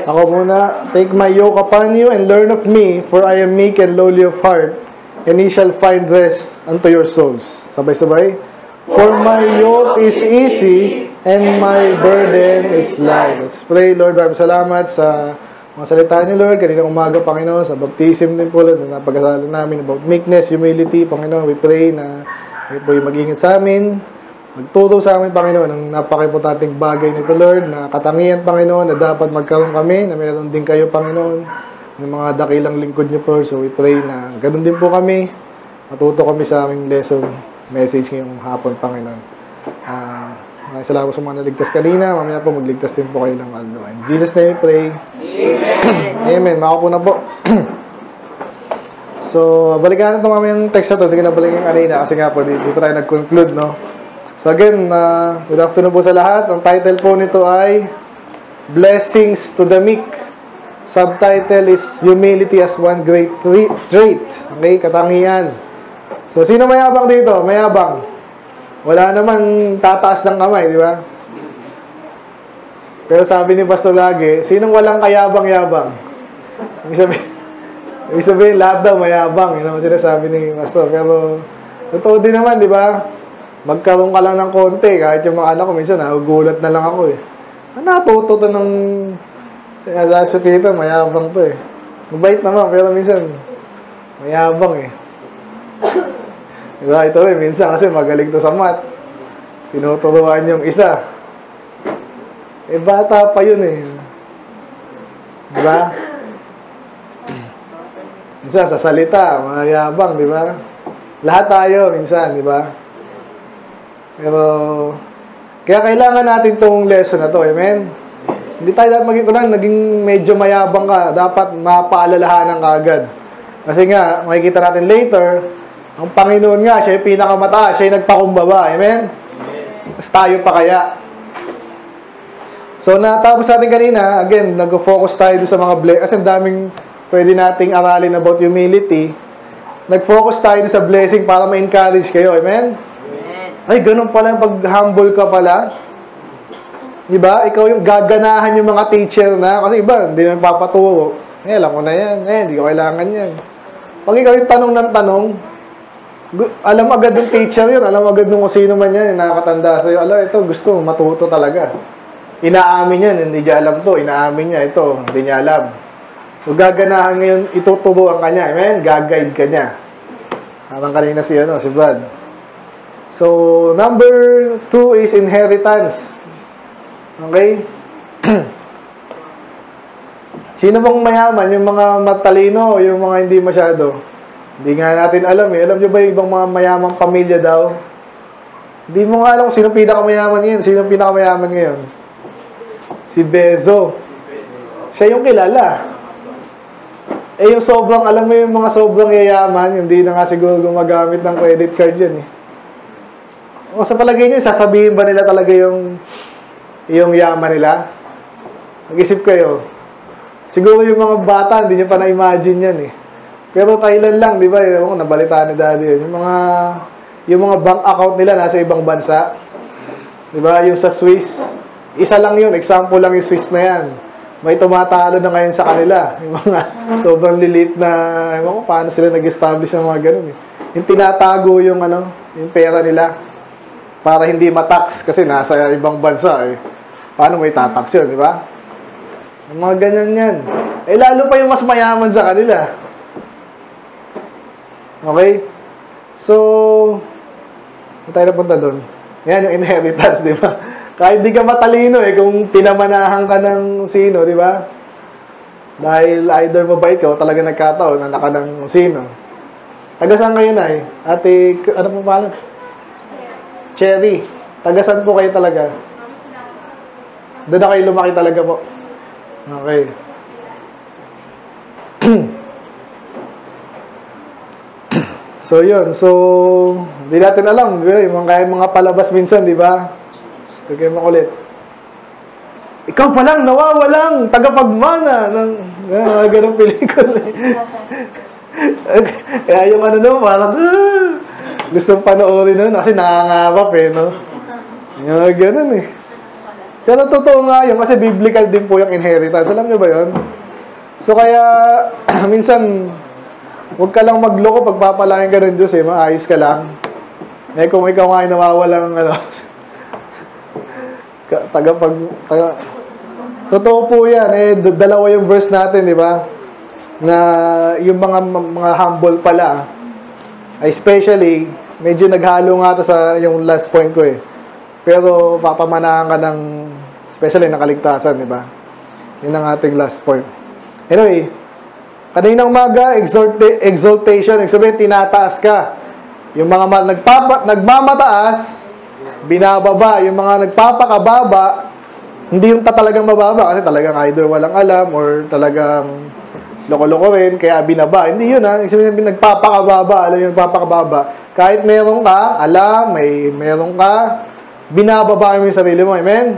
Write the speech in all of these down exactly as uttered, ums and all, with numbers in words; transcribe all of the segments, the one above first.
Ako muna. Take my yoke upon you and learn of me, for I am meek and lowly of heart, and ye shall find rest unto your souls. Sabay-sabay. For my yoke is easy and my burden is light. Let's pray. Lord, maraming salamat sa mga salita niyo, Lord. Kanina umaga, Panginoon, sa baptism din po, Lord, na napag-asalan namin about meekness, humility, Panginoon. We pray na kayo po yung mag-ingat sa amin. Magturo sa amin, Panginoon, ng napaka-importanting bagay nito, Lord, na katangian, Panginoon, na dapat magkaroon kami, na meron din kayo, Panginoon, ng mga dakilang lingkod niyo, Lord. So we pray na ganun din po kami. Matuto kami sa aming lesson, message ngayong hapon, Panginoon. Ah... Uh, Maraming salamat sa mga naligtas kanina. Mamaya po magligtas din po kayo ng ano. In Jesus' name we pray. Amen. Amen. Makapo na po. So, balikan natin mamaya yung text na ito. Hindi ko na balikan kanina kasi nga po, di, di pa tayo nag-conclude, no? So again, uh, good afternoon po sa lahat. Ang title po nito ay Blessings to the Meek. Subtitle is Humility as One Great Trait. Okay, katangian. So, sino mayabang dito? Mayabang. Wala naman tataas ng kamay, di ba? Pero sabi ni Pastor lagi, sinong walang kayabang-yabang? Ibig sabihin, ibig sabihin, lahat daw mayabang. Yun naman sinasabi ni Pastor. Pero, totoo din naman, di ba? Magkaroon ka lang ng konti. Kahit yung mga anak ko, minsan, nagugulat na lang ako eh. Natuto to ng sa Peter, mayabang to eh. Mabait naman, pero minsan, mayabang eh. Diba? Ito rin, minsan kasi magaling to sa math. Tinuturuan yung isa. Eh, bata pa yun eh. Diba? Minsan, sa salita, mayabang, diba? Lahat tayo, minsan, diba? Pero, kaya kailangan natin tong lesson na to, amen? Hindi tayo dapat maging kulang, naging medyo mayabang ka. Dapat mapaalalahanan ka agad. Kasi nga, makikita natin later, ang Panginoon nga, siya yung pinakamataas, siya yung nagpakumbaba. Amen? Tapos tayo pa kaya. So, natapos natin kanina, again, nag-focus tayo sa mga blessings. Kasi ang daming pwede nating aralin about humility. Nag-focus tayo sa blessing para ma-encourage kayo. Amen? Amen. Ay, ganun pala, pag-humble ka pala. Diba? Ikaw yung gaganahan yung mga teacher na. Kasi iba, hindi na papaturo. Eh, alam ko na yan. Eh, hindi ko kailangan yan. Pag ikaw yung tanong ng tanong, alam agad ng teacher yun, alam agad ng sino man yan, nakakatanda sa'yo, alam, ito, gusto, matuto talaga. Inaamin yan, hindi niya alam to, inaamin niya, ito, hindi niya alam. So, gaganahan ngayon, ituturuan ka niya, amen? Gag-guide ka niya. Parang kanina si, ano, si Brad. So, number two is inheritance. Okay? Sino bang mayaman? Yung mga matalino o yung mga hindi masyado? Hindi nga natin alam eh. Alam nyo ba yung ibang mga mayamang pamilya daw? Hindi mo nga alam kung sino pinakamayaman ngayon. Sino pinakamayaman ngayon? Si Bezo. Siya yung kilala. Eh yung sobrang, alam mo yung mga sobrang yayaman, hindi na nga siguro gumagamit ng credit card yun eh. O sa palagay nyo, sasabihin ba nila talaga yung yung yaman nila? Mag-isip kayo. Siguro yung mga bata, hindi nyo pa na-imagine yan eh. Pero kailan lang, di ba? Yung nabalitaan ni Daddy yun. Yung mga, yung mga bank account nila nasa ibang bansa. Di ba? Yung sa Swiss. Isa lang yun. Example lang yung Swiss na yan. May tumatalo na ngayon sa kanila. Yung mga sobrang lilit na, ewan ko paano sila nag-establish ng mga ganun eh. Yung tinatago yung ano, yung pera nila. Para hindi matax kasi nasa ibang bansa eh. Paano may tatax yun, di ba? Yung mga ganyan yan. Eh lalo pa yung mas mayaman sa kanila. Okay? So, tayo napunta doon. Yan yung inheritance, di ba? Kahit di ka matalino eh, kung pinamanahan ka ng sino, di ba? Dahil either mabait ka o talaga nagkataon, anak ka ng sino. Taga saan kayo na eh? Ate, ano po pala? Cherry. Taga saan po kayo talaga? Doon na kayo lumaki talaga po. Okay. So, yun. So, hindi natin alam. Diba? Yung mga, mga palabas minsan, di ba? Gusto kayo makulit. Ikaw pa lang, nawawalang, tagapagmana ng uh, ganong pelikula. Kaya yung ano no, parang, uh, gustong panoorin nun kasi nakangabap eh, no? Yung ganun eh. Pero totoo nga yun, kasi biblical din po yung inheritance. Alam nyo ba yun? So kaya, minsan, huwag ka lang magloko, pagpapalain ka ng Diyos eh, maayos ka lang. Eh kung ikaw nga ay nawawalang, ano, tagapag, taga, totoo po yan, eh, dalawa yung verse natin, di ba? Na yung mga, mga humble pala, especially, medyo naghalo nga ito sa yung last point ko eh. Pero papamanahan ka ng, especially nakaligtasan, di ba? Yun ang ating last point. Anyway, kaninang umaga, exalta exaltation, ibig sabihin, tinataas ka. Yung mga nagpapa nagmamataas, binababa. Yung mga nagpapakababa, hindi yung talagang mababa, kasi talagang either walang alam or talagang loko-loko rin, kaya binaba. Hindi yun ha. Ibig sabihin, nagpapakababa. Alam yung nagpapakababa. Kahit meron ka, alam, may meron ka, binababa mo yung sarili mo. Amen?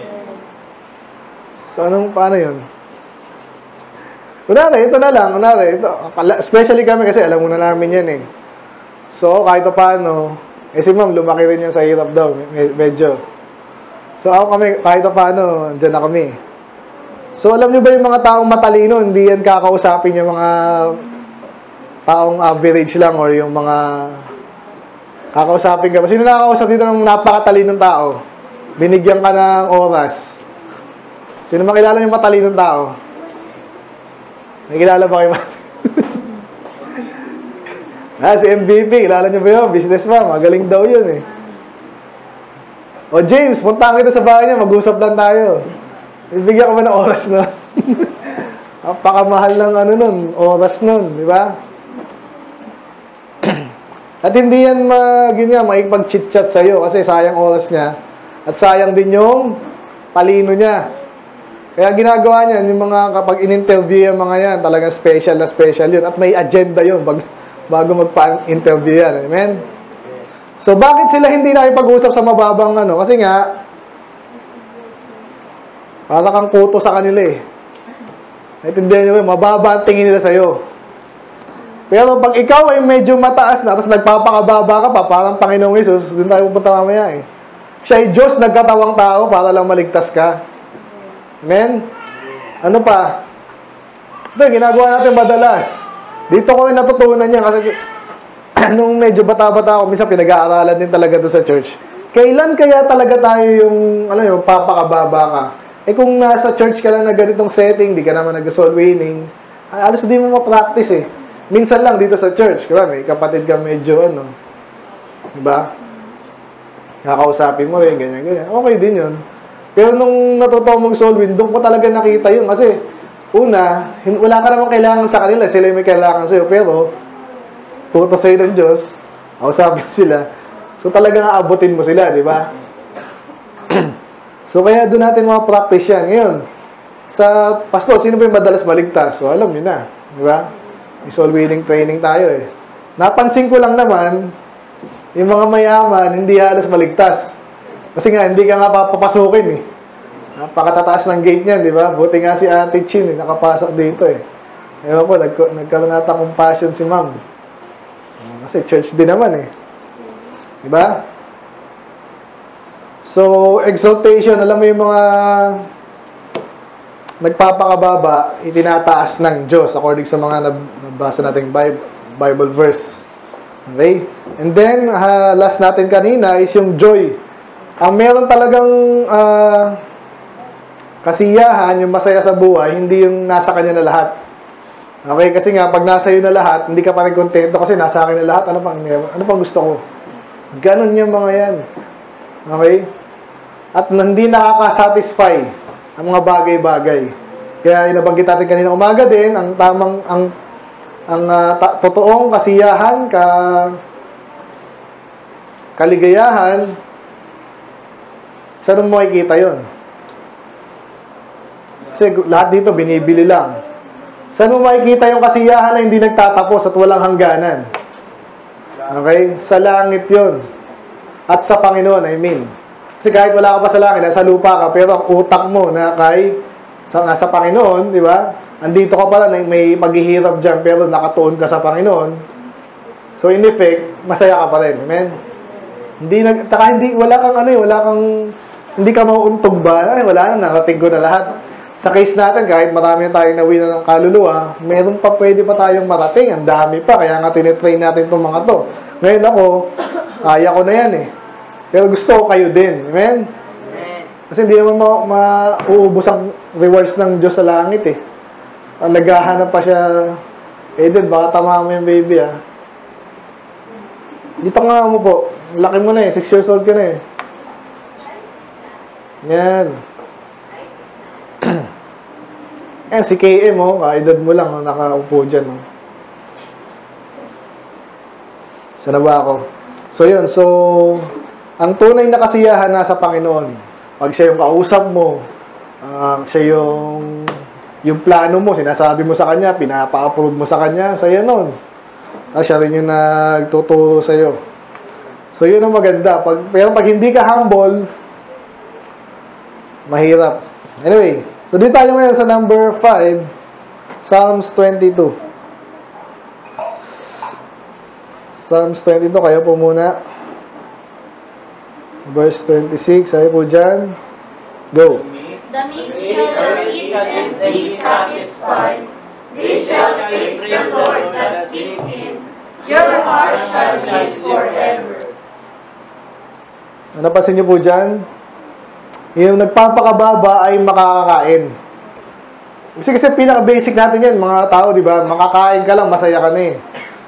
So, anong, paano yun? Kunwari, ito na lang. Kunwari, ito. Especially kami kasi alam muna namin yan eh. So, kahit paano, eh si ma'am, lumaki rin yan sa hirap daw. Medyo. So, ako kami, kahit paano, dyan na kami. So, alam nyo ba yung mga taong matalino, hindi yan kakausapin yung mga taong average lang or yung mga kakausapin ka. Sino nakakausap dito ng napakatalinong tao? Binigyan ka ng oras. Sino makilala yung matalinong tao? May kilala ba kayo? ah, si M V P, kilala nyo ba yun? Businessman, magaling daw yun eh. O James, puntahan kita sa bahay niya, mag-usap lang tayo. Ibigyan ka ba ng oras na? Napakamahal ng ano nun, oras nun, di ba? At hindi yan mag, yun nga, maipag-chit-chat sa'yo kasi sayang oras niya at sayang din yung talino niya. Kaya ginagawa niyan, yung mga kapag in-interview yung mga yan, talagang special na special yun. At may agenda yun bag, bago magpa-interview yan. Amen? So, bakit sila hindi nakipag-usap sa mababang ano? Kasi nga, para kang kuto sa kanila eh. Naintindihan nyo, mababa ang tingin nila sa'yo. Pero pag ikaw ay medyo mataas na, tapos nagpapakababa ka pa, parang Panginoong Hesus, doon tayo pupunta mamaya eh. Siya ay Diyos, nagkatawang tao para lang maligtas ka. Amen? Ano pa? Ito, ginagawa natin madalas. Dito ko rin natutunan niya kasi nung medyo bata-bata ako, minsan pinag-aaralan din talaga doon sa church. Kailan kaya talaga tayo yung, ano yung, papakababa ka? Eh kung nasa church ka lang na ganitong setting, di ka naman nag-soul winning, alos hindi mo ma-practice eh. Minsan lang dito sa church, kaya may kapatid ka medyo ano, diba? Kakausapin mo rin, ganyan, ganyan. Okay din yun. Pero nung natutuwa mong soul win, doon ko talaga nakita yun. Kasi, una, wala ka naman kailangan sa kanila. Sila yung may kailangan sa'yo. Pero, puto sa'yo ng Diyos, kausapin sila. So, talagang aabutin mo sila, di ba? So, kaya doon natin mga practice yan. Ngayon, sa pastor, sino ba yung madalas maligtas? So, alam nyo na, di ba? May soul winning training tayo eh. Napansin ko lang naman, yung mga mayaman, hindi halos maligtas. Kasi nga, hindi ka nga papapasukin eh. Napakatataas ng gate niyan, di ba? Buti nga si Ate Chin eh, nakapasok dito eh. Ewan po, nag nagkaroon nata compassion si ma'am. Kasi church din naman eh. Di ba? So, exaltation, alam mo yung mga nagpapakababa, itinataas ng Diyos according sa mga nabasa nating Bible, Bible verse. Okay? And then, uh, last natin kanina is yung joy. Ang meron talagang uh, kasiyahan, yung masaya sa buhay, hindi yung nasa kanya na lahat. Okay? Kasi nga, pag nasa iyo na lahat, hindi ka pa rin kontento kasi nasa akin na lahat. Ano pang, ano pang gusto ko? Ganon yung mga yan. Okay? At hindi nakaka-satisfy ang mga bagay-bagay. Kaya inabanggit natin kanina umaga din, ang tamang, ang, ang uh, ta totoong kasiyahan, ka, kaligayahan, saan mo makikita yun? Kasi lahat dito binibili lang. Saan mo makikita yung kasiyahan na hindi nagtatapos at walang hangganan? Okay? Sa langit yun. At sa Panginoon, I mean. Kasi kahit wala ka pa sa langit, nasa lupa ka, pero ang utak mo na kay sa, sa Panginoon, di ba? Andito ka pala, may paghihirap dyan, pero nakatuon ka sa Panginoon. So, in effect, masaya ka pa rin. Amen? Hindi, taka, hindi, wala kang ano eh, wala kang Hindi ka mauuntog ba? Ay, wala na, narating ko na lahat. Sa case natin, kahit marami na tayong nawin na ng kaluluwa, meron pa pwede pa tayong marating. Ang dami pa, kaya nga tinitrain natin itong mga to. Ngayon ako, kaya ko na yan eh. Pero gusto ko kayo din. Amen? Kasi hindi naman mauubos ang rewards ng Diyos sa langit eh. Ang naghahanap pa siya, Eden, baka tama mo yung baby ah. Dito nga mo po. Laki mo na eh. Six years old ka na eh. Yan. Yan, si K M oh. Kaedad mo lang. Oh, nakaupo dyan oh. Sana ba ako? So yun. So, ang tunay na kasiyahan nasa Panginoon. Pag siya yung kausap mo, uh, siya yung yung plano mo, sinasabi mo sa Kanya, pinapa-approve mo sa Kanya, saya nun. Ah, siya rin yung nagtuturo sa'yo. So, yun ang maganda. Pag, pero pag hindi ka humble, mahirap. Anyway, so dito tayo ngayon sa number five, Psalms twenty-two. Psalms twenty-two, kayo po muna. Verse twenty-six, sabi po dyan. Go. The meek shall eat and be satisfied. They shall praise the Lord that seek Him. Your heart shall live forever. Napasin niyo po dyan? Yung nagpapakababa ay makakakain. Kasi kasi pinaka-basic natin yan, mga tao, di ba? Makakain ka lang, masaya ka na eh.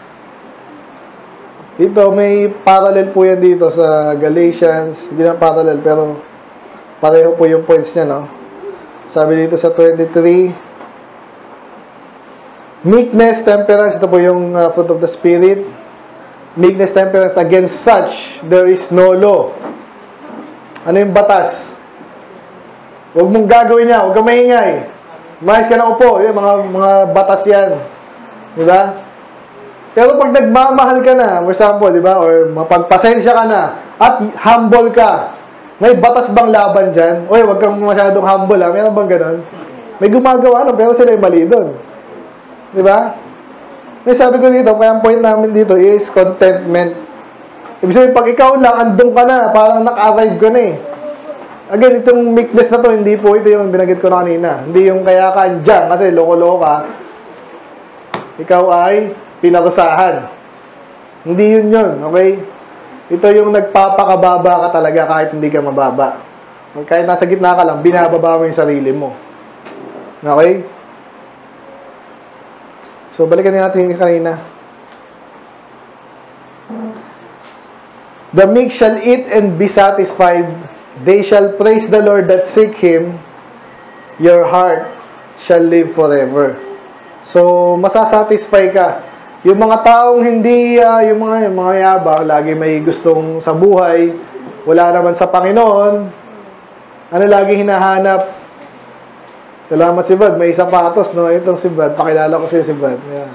Dito, may parallel po yan dito sa Galatians. Hindi na parallel, pero pareho po yung points niya, no? Sabi dito sa twenty-three, meekness, temperance, ito po yung uh, fruit of the Spirit. Meekness, temperance, against such, there is no law. Ano yung batas? Huwag mong gagawin niya, huwag kang maingay. Mayos ka na upo, yung mga, mga batas yan. Di ba? Pero pag nagmamahal ka na, for example, di ba? Or mapagpasensya ka na, at humble ka, may batas bang laban dyan? Uy, huwag kang masyadong humble ha. Meron bang ganon? May gumagawa no, pero sila yung mali doon. Di ba? Yung sabi ko dito, kaya ang point namin dito is contentment. Ibig sabihin, pag ikaw lang, andun ka na, parang naka-arrive ka na eh. Again, itong meekness na to, hindi po ito yung binagit ko na kanina. Hindi yung kaya ka andyan, kasi loko-loko ka. Ikaw ay pinarusahan. Hindi yun yun, okay? Ito yung nagpapakababa ka talaga kahit hindi ka mababa. Kahit nasa gitna ka lang, binababa mo yung sarili mo. Okay? So, balikan natin yung kanina. The meek shall eat and be satisfied. They shall praise the Lord that seek Him. Your heart shall live forever. So, masasatisfy ka. Yung mga taong hindi, uh, yung mga, yung mga yabang, lagi may gustong sa buhay, wala naman sa Panginoon, ano lagi hinahanap? Salamat si Brad, may sapatos, no? Itong si Brad, pakilala ko sa'yo si Brad. Yeah.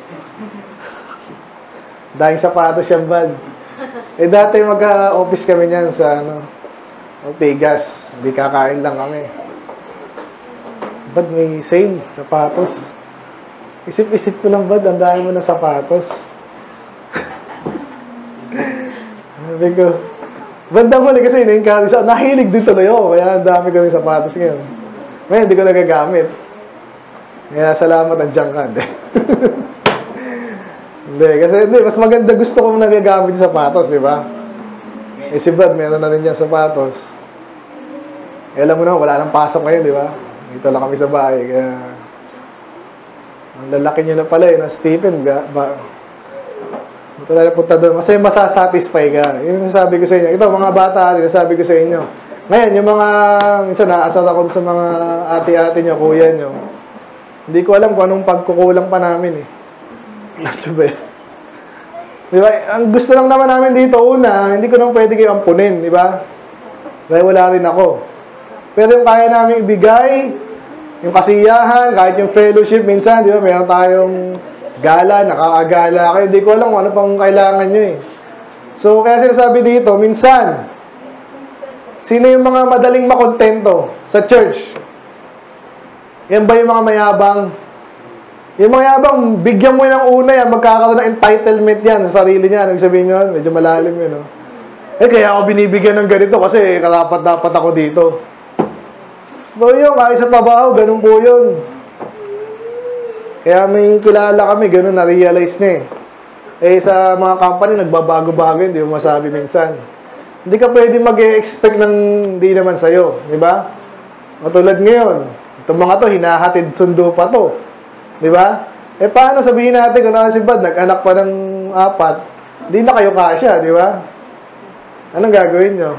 Dahil sapatos siyang Brad. Eh dati mag-office kami niyan sa, ano, Ortigas. Hindi kakain lang kami. Brad, may sale, sapatos. Isip-isip ko lang, Brad, ang dami mo ng sapatos. Sabi ko, bandang huli kasi ina-encourage ako. Nahilig din tuloy ako, kaya ang dami ko ng sapatos ngayon. Ngayon, hindi ko nagagamit. Kaya salamat, nandiyan ka. Hindi. Hindi, kasi hindi, mas maganda gusto kong nagagamit yung sapatos, di ba? Eh si Brad, meron na rin yan sapatos. Eh, alam mo na, wala nang pasok ngayon, di ba? Dito lang kami sa bahay, kaya ang lalaki nyo na pala eh, na Stephen, ba? ba Ito tayo punta doon. Kasi masasatisfy ka. Yun yung sabi ko sa inyo. Ito, mga bata, sabi ko sa inyo. Ngayon, yung mga, minsan naasar ako sa mga ate-ate nyo, kuya nyo. Hindi ko alam kung anong pagkukulang pa namin eh. Ano ba yun? Di ba? Ang gusto lang naman namin dito, una, hindi ko naman pwede kayo ampunin, di ba? Dahil wala rin ako. Pero yung kaya namin ibigay, yung kasiyahan, kahit yung fellowship, minsan, di ba, mayroon tayong gala, nakakagala kayo. Hindi ko alam kung ano pang kailangan nyo eh. So, kaya sinasabi dito, minsan, sino yung mga madaling makontento sa church? Yan ba yung mga mayabang? Yung mga yabang, bigyan mo ng una yan, magkakaroon ng entitlement yan sa sarili niya. Anong sabihin nyo? Medyo malalim yun, no? Eh, kaya ako binibigyan ng ganito kasi karapat-dapat ako dito. So, yun, kahit sa trabaho, ganun po yun. Kaya may kilala kami, ganun, na-realize niya eh. Eh, sa mga company, nagbabago-bago yun, di mo masabi minsan. Hindi ka pwede mag-e-expect ng di naman sa'yo, di ba? Matulad ngayon, itong mga to, hinahatid sundo pa to. Di ba? Eh, paano sabihin natin kung si Bad, nag-anak pa ng apat, di na kayo kasya, di ba? Anong gagawin nyo?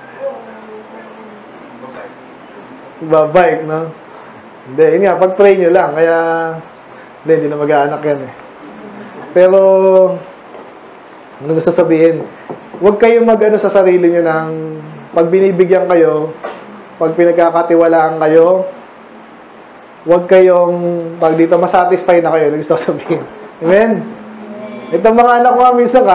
Babike, no? Hindi, yun nga, pag-pray nyo lang. Kaya, hindi, hindi na mag-aanak yan eh. Pero, ano gusto sabihin? Huwag kayong mag-ano sa sarili nyo ng pag binibigyan kayo, pag pinagkakatiwalaan kayo, huwag kayong, pag dito, masatisfy na kayo. Ano gusto sabihin? Amen? Itong mga anak ko nga minsan,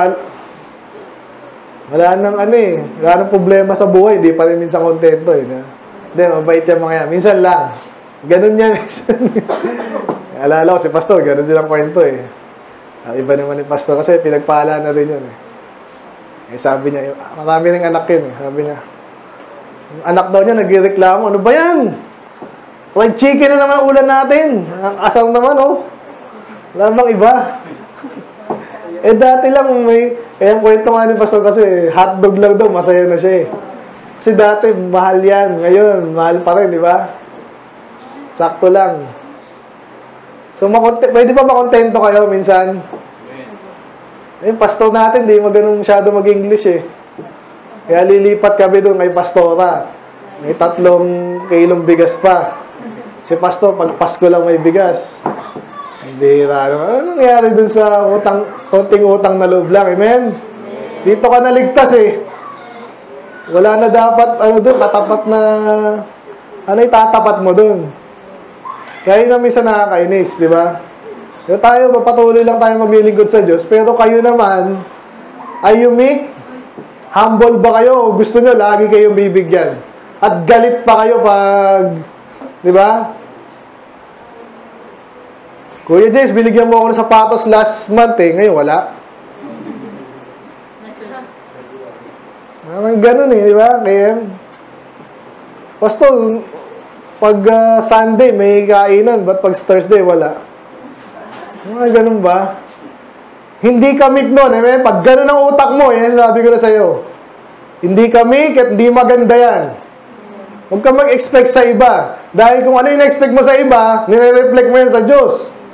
wala nang ano eh, wala nang problema sa buhay, di pa rin minsan kontento eh. Hindi, mabait yan mga yan. Minsan lang. Ganun yan. Alala ko si Pastor, ganun din ang kwento eh. Iba naman ni Pastor kasi pinagpala na rin yun eh. Eh sabi niya, marami rin anak yun eh. Sabi niya, yung anak daw niya nagreklamo, ano ba yan? Fried chicken na naman ulan natin. Ang asal naman oh. Wala bang iba? Eh dati lang may, eh ang kwento nga ni Pastor kasi hotdog lang daw, masaya na siya eh. Kasi dati mahal yan, ngayon mahal pa rin, di ba? Sakto lang. So pwede pa makontento kayo minsan? Eh, pastor natin, di magano'ng masyado mag-English eh. Kaya lilipat kami doon kay Pastora. May tatlong kilong bigas pa. Si Pastor, pag Pasko lang may bigas. Hindi, ano, ano nangyari dun sa utang, konting utang na loob lang, amen? Dito ka naligtas eh. Wala na dapat, ano dun, katapat na, ano itatapat mo dun? Kaya yun na minsan nakakainis, di ba? So, tayo, papatuloy lang tayo maglilingkod sa Diyos, pero kayo naman, ay unique, humble ba kayo? Gusto nyo, lagi kayong bibigyan. At galit pa kayo pag, di ba? Kuya Jace, binigyan mo ako ng sapatos last month eh. Ngayon, wala. Ang ganun eh, di ba? Kaya, Pastor, pag uh, Sunday may kainan, ba't pag Thursday wala? Mga ganun ba? Hindi kami nun, eh. Pag ganun ang utak mo, eh, sabi ko na sa'yo, hindi kami, at hindi maganda yan. Huwag ka mag-expect sa iba. Dahil kung ano yung expect mo sa iba, nire-reflect mo yan sa Diyos.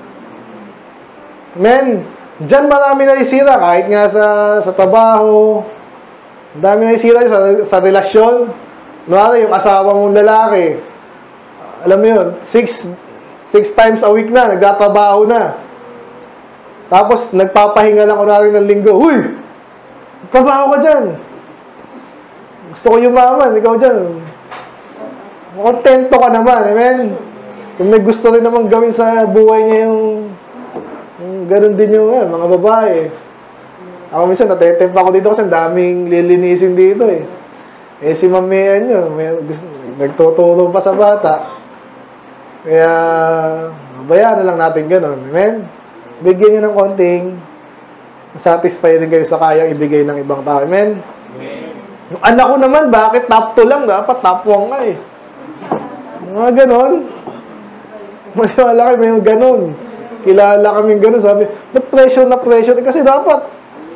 Amen. Diyan marami na isira, kahit nga sa, sa trabaho, dami na isira sa, sa relasyon. Nuwari, yung asawa mong lalaki, alam mo yun, six, six times a week na, nagtatrabaho na. Tapos, nagpapahinga lang kunwari ng linggo. Huy! Trabaho ka dyan. Gusto ko yumaman, ikaw dyan. Kontento ka naman, amen? Kung may gusto rin naman gawin sa buhay niya yung, yung ganun din yung eh, mga babae. Ako minsan, natetempa ako dito kasi ang daming lilinisin dito eh. Eh si mamiyan nyo, may, gusto, nagtuturo pa sa bata. Kaya, bayaran lang natin ganun, amen? Bigyan nyo ng konting satisfy din kayo sa kayang ibigay ng ibang tao. Amen? Amen. Yung anak ko naman, bakit top two lang? Dapat top one nga eh. Mga ganon. Maniwala kayo, may ganon. Kilala kaming ganon. Sabi, ba't pressure na pressure? Kasi dapat.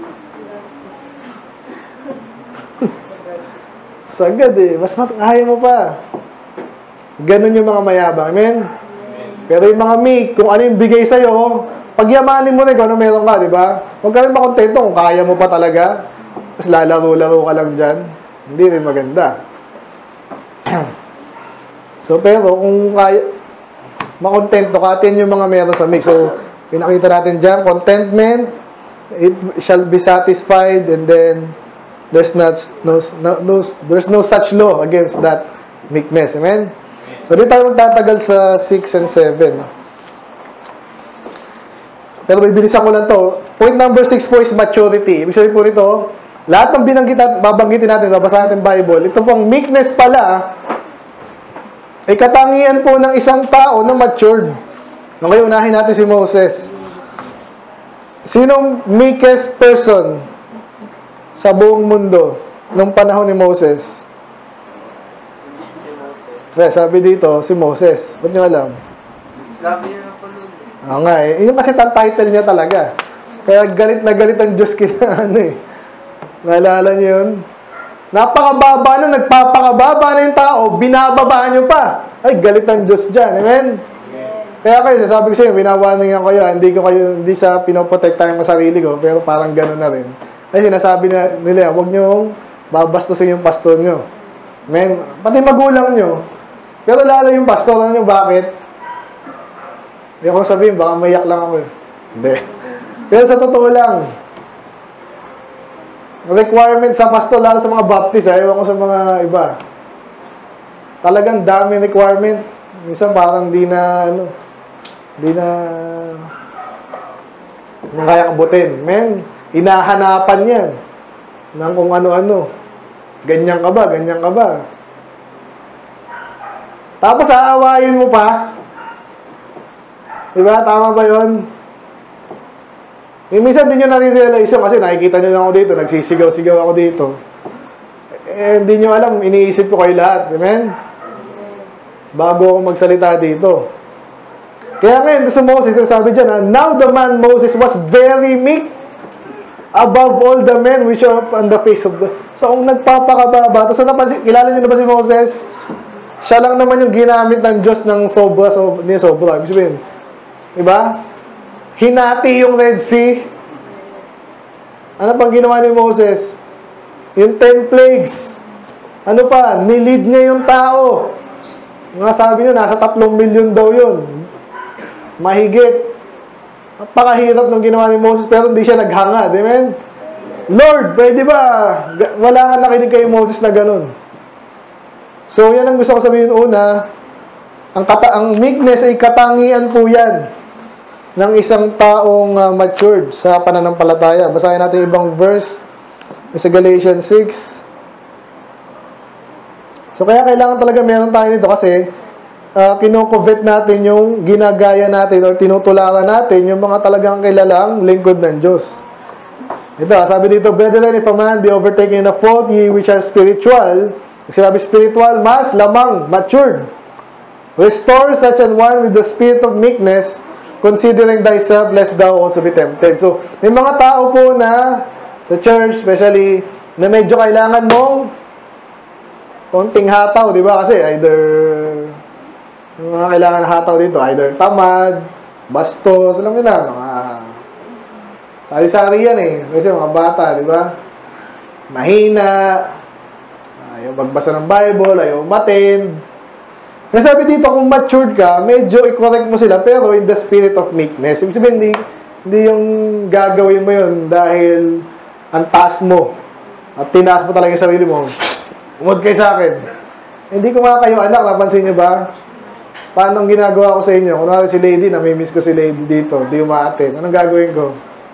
Sagad eh. Mas makaya mo pa. Ganon yung mga mayabang. Amen? Pero yung mga meek, kung ano yung bigay sa'yo, pagyamanin mo na kung ano meron ka, di ba? Huwag ka rin makontento kung kaya mo pa talaga. Tapos lalaro-laro ka lang dyan. Hindi rin maganda. So, pero kung kaya, makontento ka, atin yung mga meron sa mix. So, pinakita natin dyan, contentment, it shall be satisfied, and then, there's not, no, no, there's no such law against that meekness. Amen? So, dito tayo magtatagal sa six and seven. Pero bibilisan ko lang to. Point number six po is maturity. Ibig sabihin po nito, lahat ng binanggit at babanggitin natin, babasa natin Bible, ito pong meekness pala, ay katangian po ng isang tao na matured. Nung kayo unahin natin si Moses. Sinong meekest person sa buong mundo? nung panahon ni Moses? Eh, sabi dito, si Moses. Ba't nyo alam? Sabi niya na po nun. Oo nga eh. Yun kasi ang title niya talaga. Kaya galit na galit ang Diyos kina ano eh. Naalala niyo yun? Napakababa na, nagpapakababa na yung tao, binababa nyo pa. Ay, galit ang Diyos dyan. Amen? Kaya kayo, sasabi ko sa inyo, binawaningan ko yun, hindi ko kayo, hindi sa pinoprotektahan mo sarili ko, pero parang gano'n na rin. Ay, sinasabi na nila, huwag nyo babastusin yung pastor nyo. Amen? Pati magulang nyo. Pero lalo yung pastor, alam nyo bakit? Hindi ko sabihin, baka mayak lang ako. Hindi. Pero sa totoo lang, requirement sa pastor, lalo sa mga baptist, ha? Ewan ko sa mga iba. Talagang dami requirement. Minsan parang di na, ano, di na, hindi kaya kabutin. Men, hinahanapan yan ng kung ano-ano. Ganyan ka ba? Ganyan ka ba? Tapos aawayin mo pa. Diba? Tama ba yun? Eh, minsan din nyo nare-realize yun kasi nakikita nyo lang ako dito, nagsisigaw-sigaw ako dito. Eh, hindi nyo alam, iniisip ko kayo lahat. Amen? Bago ako magsalita dito. Kaya ngayon, sa Moses, sabi dyan, now the man Moses was very meek above all the men which are on the face of the... So, kung nagpapakababa, so napansin, kilala nyo na ba si Moses? Siya lang naman yung ginamit ng Diyos ng sobra, sobra, hindi sobra, ibig sabihin. Diba? Hinati yung Red Sea. Ano pang ginawa ni Moses? Yung ten plagues. Ano pa? Nilid niya yung tao. Nga sabi nyo, nasa tatlong milyon daw yun. Mahigit. Napakahirap ng ginawa ni Moses, pero hindi siya naghanga. Amen? Lord, pwede ba? Wala nga nakinig kay Moses na ganun. So, yan ang gusto ko sabihin una. Ang, kata ang meekness ay katangian po yan ng isang taong uh, matured sa pananampalataya. Basahin natin ibang verse sa Galatians six. So, kaya kailangan talaga meron tayo nito kasi uh, kinukovet natin yung ginagaya natin or tinutularan natin yung mga talagang kilalang lingkod ng Diyos. Ito, sabi dito, brethren, if a man be overtaken in a fault, ye which are spiritual, sinabi spiritual, mas lamang, matured. Restore such an one with the spirit of meekness, considering thyself, lest thou also be tempted. So, may mga tao po na sa church, especially, na medyo kailangan mong konting hataw, di ba? Kasi either, yung mga kailangan na hataw dito, either tamad, bastos, alam mo na, mga sari-sari yan eh. Kasi mga bata, di ba? Mahina, ayaw magbasa ng Bible, ayaw umattend. Kasi sabi dito, kung matured ka, medyo i-correct mo sila, pero in the spirit of meekness. Ibig sabihin, hindi, hindi yung gagawin mo yun dahil ang taas mo at tinaas mo talaga yung sarili mo. Umod kayo sa akin. Hindi ko nga kayo anak, napansin nyo ba? Paano ang ginagawa ko sa inyo? Kunwari si Lady, namimiss ko si Lady dito, di umaattend. Anong gagawin ko?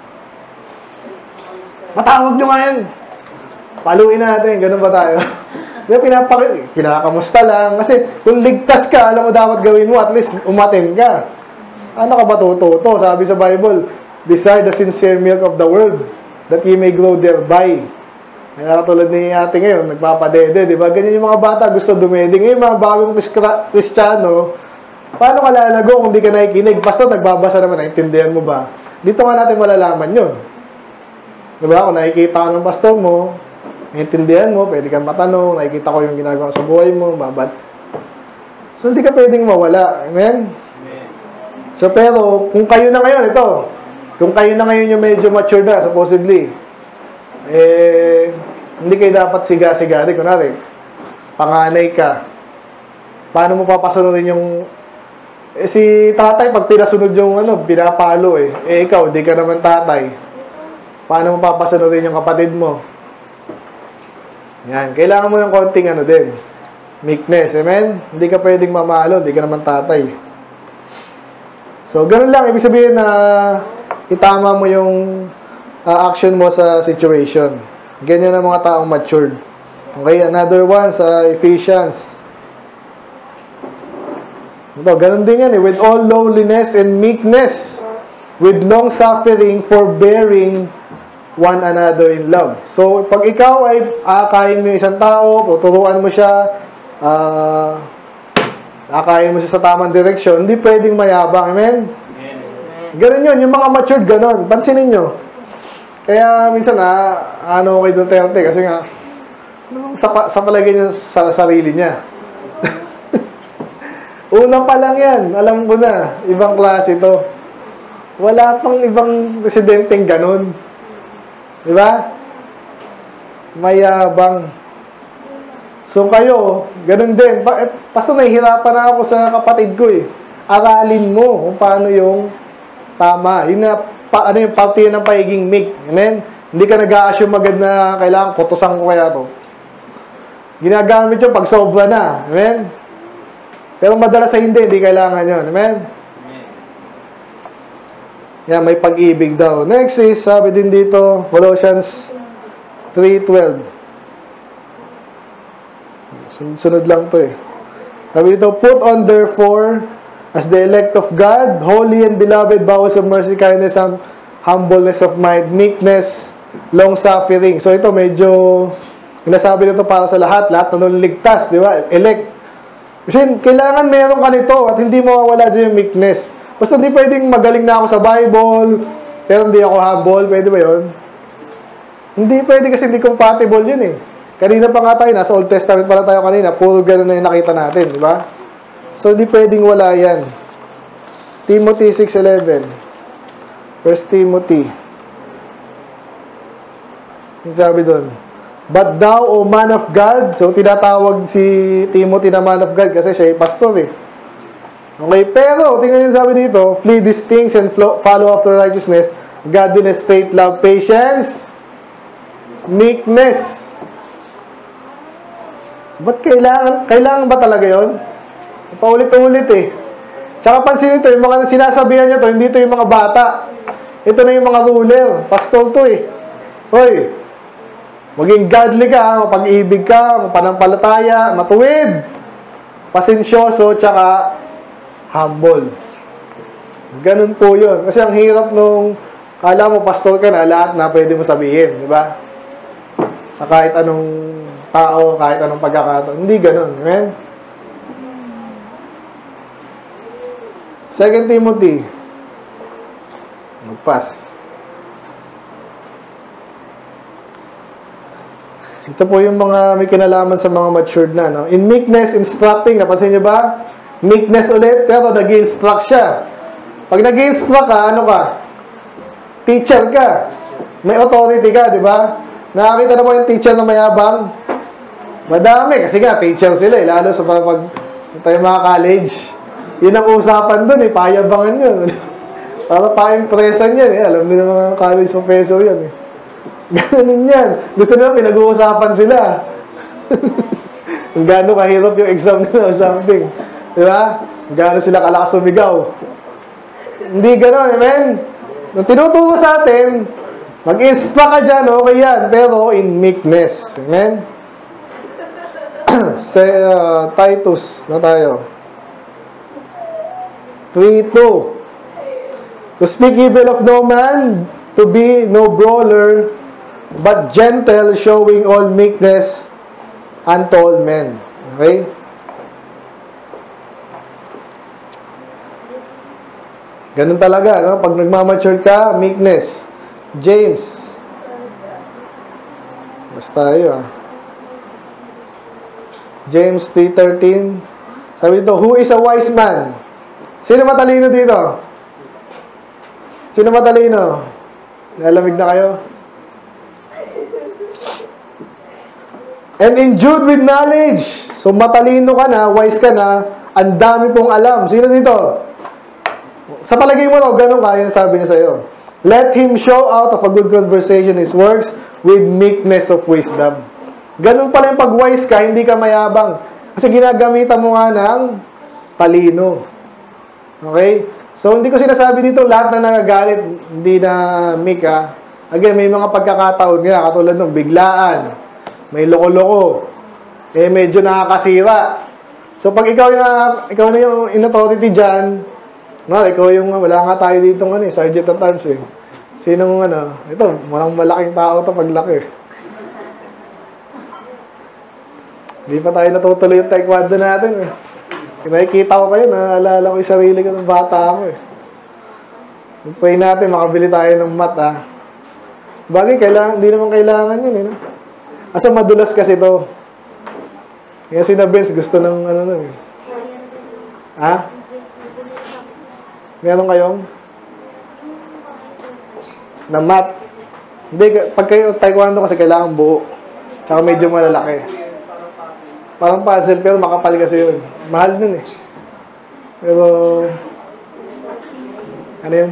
Matawag nyo nga yan. Paluin natin, ganun ba tayo? Di pinapakit, kinakamusta lang. Kasi kung ligtas ka, alam mo dapat gawin mo, at least umattend ka. Ano ka ba tututo? Sabi sa Bible, desire the sincere milk of the world, that ye may grow thereby. Kaya katulad ni ate ngayon, nagpapadede, di ba? Ganyan yung mga bata, gusto dumede. Ngayon, mga bagong Kristiyano, paano ka lalago kung di ka nakikinig? Pastor, nagbabasa naman, naintindihan mo ba? Dito nga natin malalaman yun. Di ba? Kung nakikita ka ng pastor mo, naintindihan mo, pwede kang matanong, nakikita ko yung ginagawa sa buhay mo, babat. So, hindi ka pwedeng mawala. Amen? Amen. So, pero, kung kayo na ngayon, ito, kung kayo na ngayon yung medyo mature na, supposedly, eh, hindi kayo dapat siga-sigari. Kunwari, panganay ka. Paano mo papasunodin yung... Eh, si tatay, pag pinasunod yung ano, pinapalo eh. Eh, ikaw, di ka naman tatay. Paano mo papasunodin yung kapatid mo? Yan. Kailangan mo ng konting ano din. Meekness. Amen? Hindi ka pwedeng mamalo. Hindi ka naman tatay. So, ganun lang. Ibig sabihin na itama mo yung Uh, action mo sa situation. Ganyan ang mga taong matured. Okay, another one sa Ephesians. Ito, ganun din yan eh. With all lowliness and meekness, with long suffering, forbearing one another in love. So, pag ikaw ay aakayin mo yung isang tao, tuturuan mo siya, ah, aakayin mo siya sa tamang direksyon, hindi pwedeng mayabang. Amen? Ganun yun, yung mga matured ganun. Pansinin nyo. Kaya minsan, ah, ano kay Duterte, kasi nga, ano, sa, sa palagay niya sa sarili niya. Unang pa lang yan, alam ko na, ibang klase ito. Wala pang ibang presidenteng ganun. Di ba? Mayabang. So kayo, ganun din. Pa, eh, basta nahihirapan na ako sa kapatid ko eh. Aralin mo kung paano yung tama. Yun na, pa, ano yung parte ng pagiging meek. Amen? Hindi ka nag-a-assume agad na kailangan putusan ko kaya to. Ginagamit yun pag sobra na. Amen? Pero madalas sa hindi, hindi kailangan yun. Amen? Yan, may pag-ibig daw. Next is, sabi din dito, Colossians three twelve. Sunod lang to eh. Sabi dito, put on therefore, as the elect of God, holy and beloved, bowels of mercy, kindness, and humbleness of mind, meekness, long-suffering. So ito medyo, inasabi nito para sa lahat, lahat na ligtas, di ba? Elect. Kasi kailangan meron ka nito at hindi mawawala dyan yung meekness. Basta hindi pwedeng magaling na ako sa Bible, pero hindi ako humble. Pwede ba yun? Hindi pwede kasi hindi compatible yun eh. Kanina pa nga tayo, nasa Old Testament pala tayo kanina, puro ganun na yung nakita natin, di ba? So, hindi pwedeng wala yan. Timothy six eleven. First Timothy. Yung sabi doon, but thou, O man of God, so tinatawag si Timothy na man of God kasi siya ay pastor eh. Okay, pero, tingnan yung sabi dito, flee these things and follow after righteousness, godliness, faith, love, patience, meekness. Ba't kailangan, kailangan ba talaga yun? Paulit-ulit eh. Tsaka pansin ito, yung mga sinasabihan niya to, hindi ito yung mga bata. Ito na yung mga ruler. Pastor to eh. Hoy, maging godly ka, mapag-ibig ka, mapanampalataya, matuwid, pasensyoso, tsaka humble. Ganun po yun. Kasi ang hirap nung, kala mo pastor ka na, lahat na pwede mo sabihin. Di ba? Sa kahit anong tao, kahit anong pagkakataon. Hindi ganun. Amen? Second Timothy. Magpas. Ito po yung mga may kinalaman sa mga matured na. No? In meekness, instructing. Napansin niyo ba? Meekness ulit, pero nag-instruct siya. Pag nag-instruct ka, ano ka? Teacher ka. May authority ka, di ba? Nakakita na po yung teacher na mayabang? Madami. Kasi nga, teacher sila eh. Lalo sa pag, tayo mga college. Yun ang usapan dun eh. Payabangan yun. Para pa-impressan yan eh. Alam din ng mga college professor yan eh. Ganun yan. Gusto nila pinag-uusapan sila. Kung gaano kahirap yung exam nila or something. Diba? Kung gaano sila kalakas sumigaw. Hindi ganun, amen? Nung tinuturo sa atin, mag-instruct ka dyan, okay yan. Pero in meekness. Amen? Sa uh, Titus na tayo. three two. To speak evil of no man, to be no brawler, but gentle, showing all meekness unto all men. Okay? Ganun talaga, no? Pag nagmamature ka, meekness. James. Basta tayo, ah. James three thirteen. Sabi dito, who is a wise man? Sino matalino dito? Sino matalino? Nalamig na kayo? And endued with knowledge. So matalino ka na, wise ka na, ang dami pong alam. Sino dito? Sa palagay mo, no, ganun ka, yun sabi niya sa'yo. Let him show out of a good conversation his works with meekness of wisdom. Ganun pala yung pag-wise ka, hindi ka mayabang. Kasi ginagamitan mo nga ng talino. Okay? So, hindi ko sinasabi dito, lahat na nagagalit, hindi na meek ha. Again, may mga pagkakataon nga, katulad ng biglaan, may loko-loko, eh medyo nakakasira. So, pag ikaw na, ikaw na yung in authority dyan, no, ikaw yung, wala nga tayo dito ng ano, sergeant at arms eh. Sinong ano? Ito, mukhang malaking tao to paglaki. Hindi pa tayo natutuloy yung taekwondo natin eh. Nakikita ko kayo, naalala ko yung sarili ko ng bata ako eh. Pray natin, makabili tayo ng mat ah. Bagay, kailangan, hindi naman kailangan yun eh. No? Asa madulas kasi to. Kaya si na Benz gusto ng ano nun eh. Ha? Meron kayong? Na mat. Hindi, pag kayo taekwondo kasi kailangan buo. Tsaka medyo malalaki. Parang puzzle pero makapal kasi yun. Mahal nun eh. Pero, ano yun?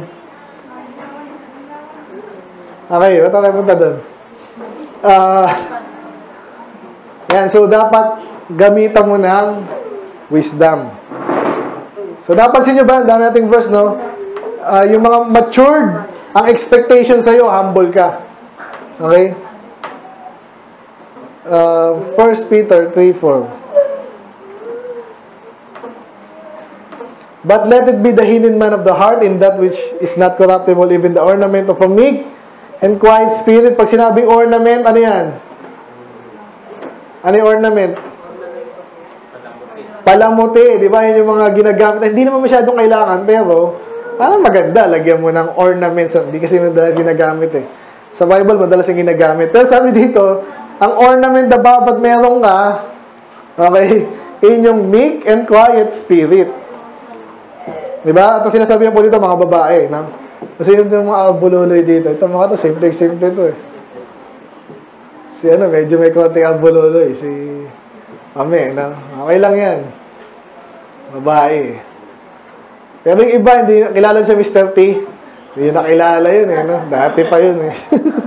Okay, ba't tayo punta doon? Ah, yan, so dapat gamitan mo ng wisdom. So, napansin nyo ba? Ang dami nating verse, no? Uh, yung mga matured, ang expectation sa'yo, humble ka. Okay? Uh, First Peter three four. But let it be the hidden man of the heart in that which is not corruptible, even the ornament of a meek and quiet spirit. Pag sinabing ornament, ano yan? Ano yung ornament? Palamuti, di ba? Yan yung mga ginagamit. Hindi naman masyadong kailangan, pero parang maganda. Lagyan mo ng ornaments. Hindi kasi madalas ginagamit eh. Sa Bible, madalas yung ginagamit. Pero sabi dito, ang ornament na dapat meron ka, okay, in yung meek and quiet spirit. Di ba? At ang sinasabi po dito, mga babae, no? Kasi yung mga abululoy dito, ito mga to, simple-simple to eh. Si ano, medyo may konting abululoy, si Ame, no? Okay lang yan. Babae. Pero yung iba, hindi kilala sa Mister T. Hindi nakilala yun eh, no? Dati pa yun eh.